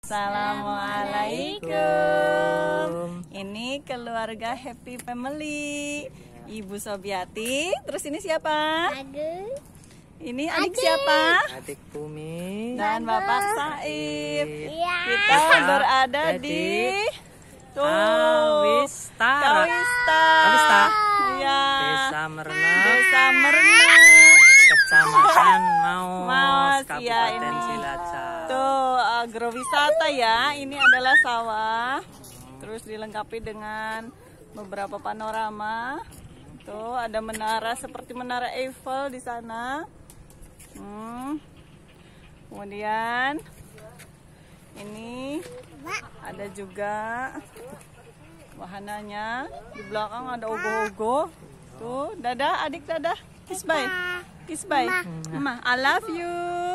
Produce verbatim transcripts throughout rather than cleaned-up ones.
Assalamualaikum. Ini keluarga Happy Family. Ibu Sobiati. Terus ini siapa? Aduh. Ini adik, adik siapa? Adik Bumi dan Bapak Saib. Iya. Kita berada di tuh Kawista. Kawista. Kawista. Iya. Desa Merenep. Desa Merenep. Kecamatan Maus, Maus, Kabupaten ya, ini. Cilacap. Tuh agrowisata ya. Ini adalah sawah. Terus dilengkapi dengan beberapa panorama. Tuh ada menara seperti menara Eiffel di sana. Hmm. Kemudian ini ada juga wahananya. Di belakang ada ogo-ogo. Tuh, dadah adik, dadah. Kiss bye. Kiss bye. Mama, I love you.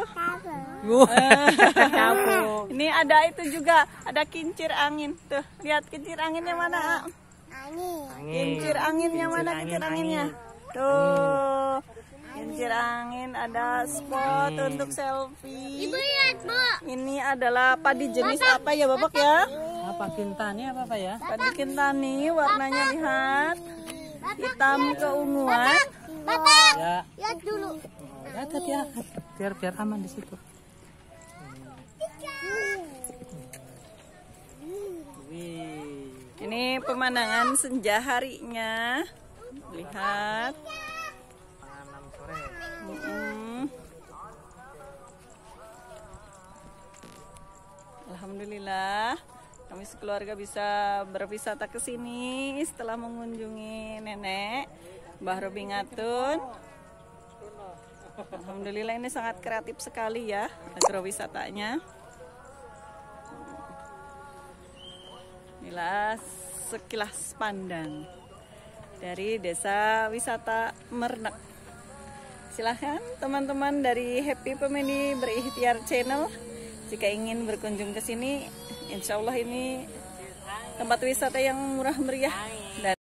Ini ada itu juga, ada kincir angin. Tuh, lihat kincir anginnya mana? Angin. Kincir anginnya mana? Kincir anginnya. Tuh. Kincir angin, ada spot untuk selfie. Ibu lihat, Bu. Ini adalah padi jenis apa ya, Bapak ya? Apa kintani apa apa ya? Padi kintani, warnanya lihat. Hitam keunguan. Bapak, Ya. lihat dulu. Lihat ya, biar biar aman di situ. Wih. Ini pemandangan senja harinya. Lihat. Enam sore. Mm-mm. Alhamdulillah, kami sekeluarga bisa berwisata ke sini setelah mengunjungi nenek Mbah Robi Ngatun. Alhamdulillah ini sangat kreatif sekali ya agrowisatanya. Inilah sekilas pandang dari Desa Wisata Merenep. Silahkan teman-teman dari Happy Family Berikhtiar Channel jika ingin berkunjung ke sini. Insya Allah ini tempat wisata yang murah meriah dan